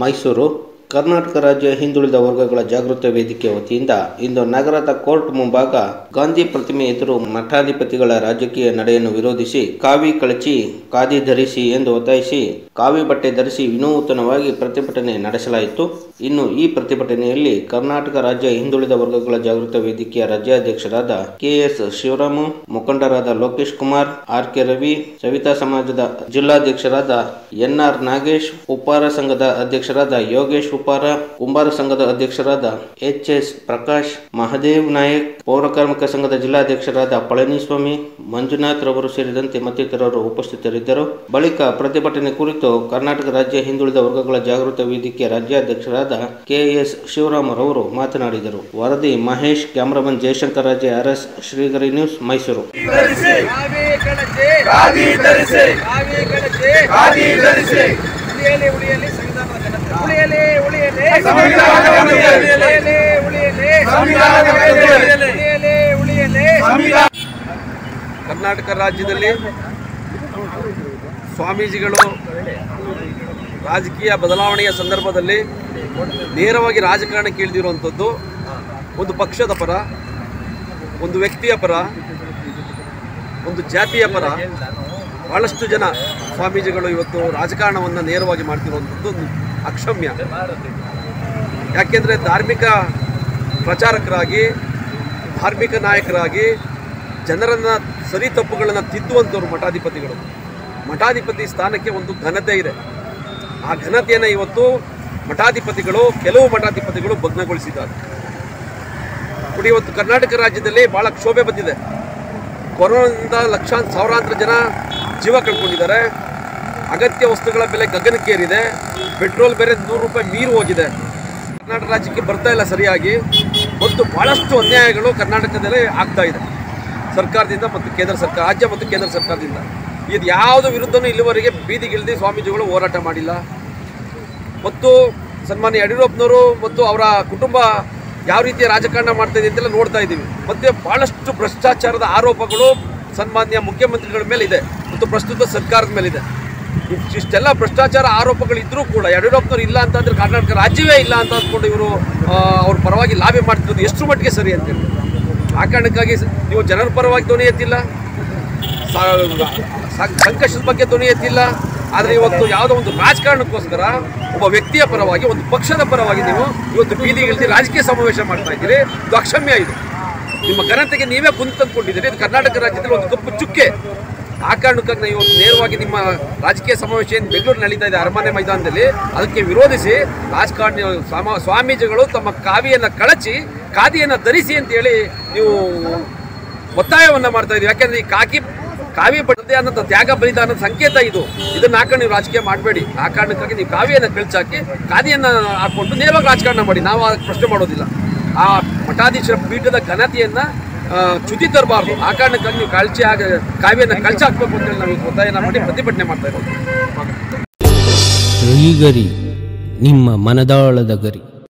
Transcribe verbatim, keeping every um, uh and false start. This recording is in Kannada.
ಮೈಸೂರು ಕರ್ನಾಟಕ ರಾಜ್ಯ ಹಿಂದುಳಿದ ವರ್ಗಗಳ ಜಾಗೃತ ವೇದಿಕೆ ವತಿಯಿಂದ ಇಂದು ನಗರದ ಕೋರ್ಟ್ ಮುಂಭಾಗ ಗಾಂಧಿ ಪ್ರತಿಮೆ ಎದುರು ಮಠಾಧಿಪತಿಗಳ ರಾಜಕೀಯ ನಡೆಯನ್ನು ವಿರೋಧಿಸಿ ಕಾವಿ ಕಳಚಿ ಖಾದಿ ಧರಿಸಿ ಎಂದು ಒತ್ತಾಯಿಸಿ ಕಾವಿ ಬಟ್ಟೆ ಧರಿಸಿ ವಿನೂತನವಾಗಿ ಪ್ರತಿಭಟನೆ ನಡೆಸಲಾಯಿತು. ಇನ್ನು ಈ ಪ್ರತಿಭಟನೆಯಲ್ಲಿ ಕರ್ನಾಟಕ ರಾಜ್ಯ ಹಿಂದುಳಿದ ವರ್ಗಗಳ ಜಾಗೃತ ವೇದಿಕೆಯ ರಾಜ್ಯಾಧ್ಯಕ್ಷರಾದ ಕೆ ಎಸ್ ಶಿವರಾಮ, ಮುಖಂಡರಾದ ಲೋಕೇಶ್ ಕುಮಾರ್, ಆರ್ ಕೆ ರವಿ, ಸವಿತಾ ಸಮಾಜದ ಜಿಲ್ಲಾಧ್ಯಕ್ಷರಾದ ಎನ್ ಆರ್ ನಾಗೇಶ್, ಉಪ್ಪಾರ ಸಂಘದ ಅಧ್ಯಕ್ಷರಾದ ಯೋಗೇಶ್ ಉಪ್ಪಾರ, ಕುಂಬಾರ ಸಂಘದ ಅಧ್ಯಕ್ಷರಾದ ಎಚ್ ಎಸ್ ಪ್ರಕಾಶ್, ಮಹದೇವ್ ನಾಯಕ್, ಪೌರಕಾರ್ಮಿಕ ಸಂಘದ ಜಿಲ್ಲಾಧ್ಯಕ್ಷರಾದ ಪಳನಿಸ್ವಾಮಿ, ಮಂಜುನಾಥ್ ರವರು ಸೇರಿದಂತೆ ಮತ್ತಿತರರು ಉಪಸ್ಥಿತರಿದ್ದರು. ಬಳಿಕ ಪ್ರತಿಭಟನೆ ಕುರಿತು ಕರ್ನಾಟಕ ರಾಜ್ಯ ಹಿಂದುಳಿದ ವರ್ಗಗಳ ಜಾಗೃತ ವೇದಿಕೆ ರಾಜ್ಯಾಧ್ಯಕ್ಷರಾದ ಕೆ ಎಸ್ ಶಿವರಾಮರವರು ಮಾತನಾಡಿದರು. ವರದಿ Mahesh, cameraman Jayashankar Raje, R S ಶ್ರೀಗರಿ ನ್ಯೂಸ್, ಮೈಸೂರು. ಕರ್ನಾಟಕ ರಾಜ್ಯದಲ್ಲಿ ಸ್ವಾಮೀಜಿಗಳು ರಾಜಕೀಯ ಬದಲಾವಣೆಯ ಸಂದರ್ಭದಲ್ಲಿ ನೇರವಾಗಿ ರಾಜಕಾರಣಕ್ಕೆ ಇಳಿದಿರುವಂಥದ್ದು ಒಂದು ಪಕ್ಷದ ಪರ, ಒಂದು ವ್ಯಕ್ತಿಯ ಪರ, ಒಂದು ಜಾತಿಯ ಪರ. ಬಹಳಷ್ಟು ಜನ ಸ್ವಾಮೀಜಿಗಳು ಇವತ್ತು ರಾಜಕಾರಣವನ್ನು ನೇರವಾಗಿ ಮಾಡ್ತಿರುವಂಥದ್ದು ಅಕ್ಷಮ್ಯ. ಯಾಕೆಂದರೆ ಧಾರ್ಮಿಕ ಪ್ರಚಾರಕರಾಗಿ, ಧಾರ್ಮಿಕ ನಾಯಕರಾಗಿ ಜನರನ್ನು ಸರಿ ತಪ್ಪುಗಳನ್ನು ತಿದ್ದುವಂಥವ್ರು ಮಠಾಧಿಪತಿಗಳು. ಮಠಾಧಿಪತಿ ಸ್ಥಾನಕ್ಕೆ ಒಂದು ಘನತೆ ಇದೆ. ಆ ಘನತೆಯನ್ನು ಇವತ್ತು ಮಠಾಧಿಪತಿಗಳು, ಕೆಲವು ಮಠಾಧಿಪತಿಗಳು ಭಗ್ನಗೊಳಿಸಿದ್ದಾರೆ. ನೋಡಿ, ಇವತ್ತು ಕರ್ನಾಟಕ ರಾಜ್ಯದಲ್ಲಿ ಭಾಳ ಕ್ಷೋಭೆ ಬಂದಿದೆ. ಕೊರೋನಾದಿಂದ ಲಕ್ಷಾಂತರ ಸಾವಿರಾಂತರ ಜನ ಜೀವ ಕಳ್ಕೊಂಡಿದ್ದಾರೆ. ಅಗತ್ಯ ವಸ್ತುಗಳ ಬೆಲೆ ಗಗನಕ್ಕೇರಿದೆ. ಪೆಟ್ರೋಲ್ ಬೇರೆ ನೂರು ರೂಪಾಯಿ ಮೀರಿ ಹೋಗಿದೆ. ಕರ್ನಾಟಕ ರಾಜ್ಯಕ್ಕೆ ಬರ್ತಾ ಇಲ್ಲ ಸರಿಯಾಗಿ. ಮತ್ತು ಭಾಳಷ್ಟು ಅನ್ಯಾಯಗಳು ಕರ್ನಾಟಕದಲ್ಲಿ ಆಗ್ತಾ ಇದೆ ಸರ್ಕಾರದಿಂದ ಮತ್ತು ಕೇಂದ್ರ ಸರ್ಕಾರ, ರಾಜ್ಯ ಮತ್ತು ಕೇಂದ್ರ ಸರ್ಕಾರದಿಂದ. ಇದು ಯಾವುದೋ ವಿರುದ್ಧನೂ ಇಲ್ಲಿವರೆಗೆ ಬೀದಿಗಿಳಿದು ಸ್ವಾಮೀಜಿಗಳು ಹೋರಾಟ ಮಾಡಿಲ್ಲ. ಮತ್ತು ಸನ್ಮಾನ್ಯ ಯಡಿಯೂರಪ್ಪನವರು ಮತ್ತು ಅವರ ಕುಟುಂಬ ಯಾವ ರೀತಿಯ ರಾಜಕಾರಣ ಮಾಡ್ತಾ ಇದೆ ಅಂತೆಲ್ಲ ನೋಡ್ತಾ ಇದ್ದೀವಿ. ಮತ್ತು ಭಾಳಷ್ಟು ಭ್ರಷ್ಟಾಚಾರದ ಆರೋಪಗಳು ಸನ್ಮಾನ್ಯ ಮುಖ್ಯಮಂತ್ರಿಗಳ ಮೇಲೆ ಇದೆ ಮತ್ತು ಪ್ರಸ್ತುತ ಸರ್ಕಾರದ ಮೇಲಿದೆ. ಇಷ್ಟೆಲ್ಲ ಭ್ರಷ್ಟಾಚಾರ ಆರೋಪಗಳಿದ್ದರೂ ಕೂಡ ಯಡಿಯೂರಪ್ಪನವ್ರು ಇಲ್ಲ ಅಂತಂದರೆ ಕರ್ನಾಟಕ ರಾಜ್ಯವೇ ಇಲ್ಲ ಅಂತ ಅಂದ್ಕೊಂಡು ಇವರು ಅವ್ರ ಪರವಾಗಿ ಲಾಬಿ ಮಾಡ್ತಿರೋದು ಎಷ್ಟು ಮಟ್ಟಿಗೆ ಸರಿ ಅಂತೇಳಿ. ಆ ಕಾರಣಕ್ಕಾಗಿ ನೀವು ಜನರ ಪರವಾಗಿ ಧ್ವನಿ ಎತ್ತಿಲ್ಲ, ಸಂಕಷ್ಟದ ಬಗ್ಗೆ ಧ್ವನಿ ಎತ್ತಿಲ್ಲ. ಆದರೆ ಇವತ್ತು ಯಾವುದೋ ಒಂದು ರಾಜಕಾರಣಕ್ಕೋಸ್ಕರ ಒಬ್ಬ ವ್ಯಕ್ತಿಯ ಪರವಾಗಿ, ಒಂದು ಪಕ್ಷದ ಪರವಾಗಿ ನೀವು ಇವತ್ತು ಬೀದಿಗಿಳಿದು ರಾಜಕೀಯ ಸಮಾವೇಶ ಮಾಡ್ತಾ ಇದ್ದೀರಿ. ಇದು ಅಕ್ಷಮ್ಯ. ಇದು ನಿಮ್ಮ ಘನತೆಗೆ ನೀವೇ ಕುಂತು ತಂದುಕೊಂಡಿದ್ದೀರಿ. ಇದು ಕರ್ನಾಟಕ ರಾಜ್ಯದಲ್ಲಿ ಒಂದು ಕಪ್ಪು ಚುಕ್ಕೆ. ಆ ಕಾರಣಕ್ಕಾಗಿ ನಾವು ಇವತ್ತು ನೇರವಾಗಿ ನಿಮ್ಮ ರಾಜಕೀಯ ಸಮಾವೇಶ ಏನು ಬೆಂಗಳೂರು ನಡೀತಾ ಇದೆ ಅರಮನೆ ಮೈದಾನದಲ್ಲಿ, ಅದಕ್ಕೆ ವಿರೋಧಿಸಿ ರಾಜಕಾರಣಿ ಸ್ವಾಮೀಜಿಗಳು ತಮ್ಮ ಕಾವಿಯನ್ನು ಕಳಚಿ ಖಾದಿಯನ್ನು ಧರಿಸಿ ಅಂತೇಳಿ ನೀವು ಒತ್ತಾಯವನ್ನು ಮಾಡ್ತಾ ಇದ್ದೀವಿ. ಯಾಕೆಂದರೆ ಈ ಕಾಕಿ ಕಾವಿ ಬಟ್ಟೆ ಅನ್ನೋಂಥ ತ್ಯಾಗ ಬಲಿದಾನದ ಸಂಕೇತ ಇದು. ಇದನ್ನು ಹಾಕೊಂಡು ನೀವು ರಾಜಕೀಯ ಮಾಡಬೇಡಿ. ಆ ಕಾರಣಕ್ಕಾಗಿ ನೀವು ಕಾವಿಯನ್ನು ಕಳಚಾಕಿ ಖಾದಿಯನ್ನು ಹಾಕ್ಕೊಂಡು ನೇರವಾಗಿ ರಾಜಕಾರಣ ಮಾಡಿ. ನಾವು ಅದಕ್ಕೆ ಪ್ರಶ್ನೆ ಮಾಡೋದಿಲ್ಲ. ಆ ಮಠಾಧೀಶರ ಪೀಠದ ಘನತೆಯನ್ನು ಚ್ಯುತಿ ತರಬಾರ್ದು. ಆ ಕಾರಣಕ್ಕಾಗಿ ನೀವು ಕಳಚಿ ಆಗ ಕಾವಿಯನ್ನು ಕಳಚಿ ಹಾಕಬೇಕು ಅಂತೇಳಿ ನಾವು ಒತ್ತಾಯನ ಮಾಡಿ ಪ್ರತಿಭಟನೆ ಮಾಡ್ತಾ ಇರೋದು. ಶ್ರೀಗರಿ, ನಿಮ್ಮ ಮನದಾಳದ ಗರಿ.